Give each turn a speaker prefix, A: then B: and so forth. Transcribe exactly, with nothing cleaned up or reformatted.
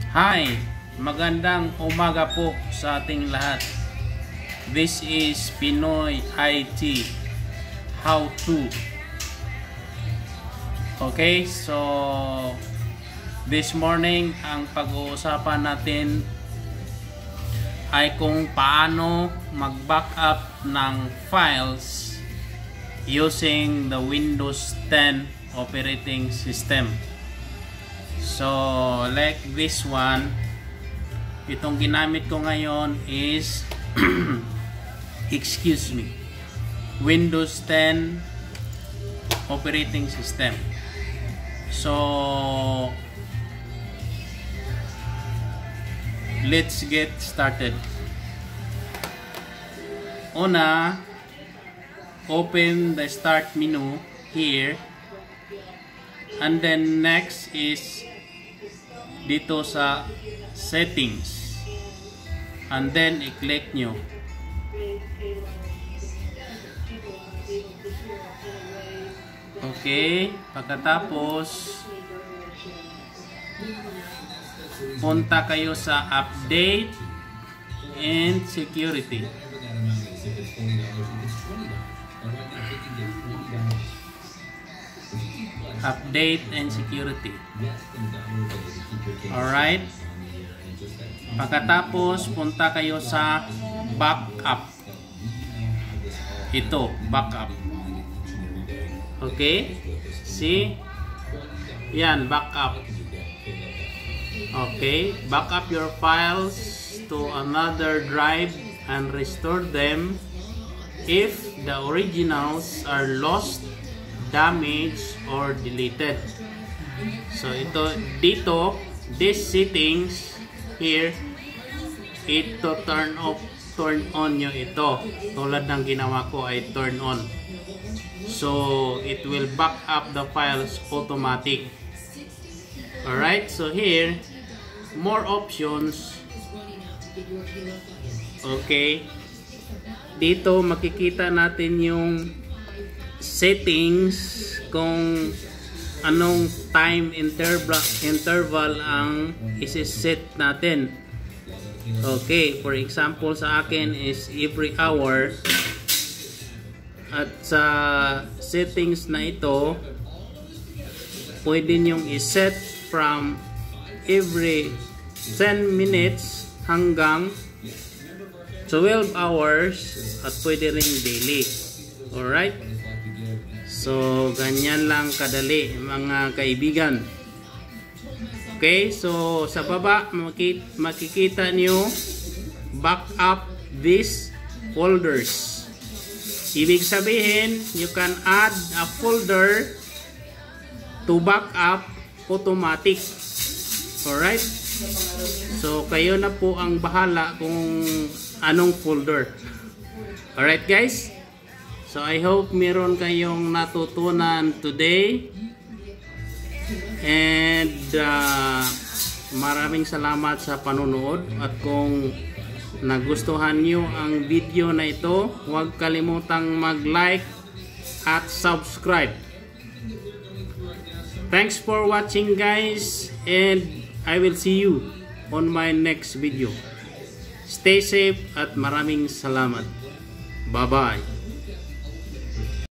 A: Hi! Magandang umaga po sa ating lahat. This is Pinoy-I T How to. Okay, so this morning ang pag-uusapan natin ay kung paano mag-backup ng files using the Windows ten operating system. So like this one, itong ginamit ko ngayon is excuse me, Windows ten operating system. So let's get started. Una, open the start menu here, and then next is dito sa settings, and then i-click nyo. Okay, pagkatapos punta kayo sa update and security. Update and security. Alright. Pagkatapos punta kayo sa backup. Ito, backup. Okay? See? Yan, backup. Okay, backup your files to another drive and restore them if the originals are lost, damaged, or deleted. So ito dito, this settings here, ito turn off, turn on nyo ito. Tulad ng ginawa ko ay turn on. So it will back up the files automatic. Alright, so here more options. Okay, dito makikita natin yung settings kung anong time interval interval ang isi-set natin. Okay, for example sa akin is every hour, at sa settings na ito pwede nyong iset from every ten minutes hanggang twelve hours, at pwede ring daily. Alright, so ganyan lang kadali mga kaibigan. Okay, so sa baba makikita nyo backup these folders. Ibig sabihin, you can add a folder to backup automatic. Alright, so kayo na po ang bahala kung anong folder. Alright guys, so I hope meron kayong natutunan today, and uh, maraming salamat sa panonood. At kung nagustuhan nyo ang video na ito, huwag kalimutang mag-like at subscribe. Thanks for watching guys, and I will see you on my next video. Stay safe at maraming salamat. Bye bye.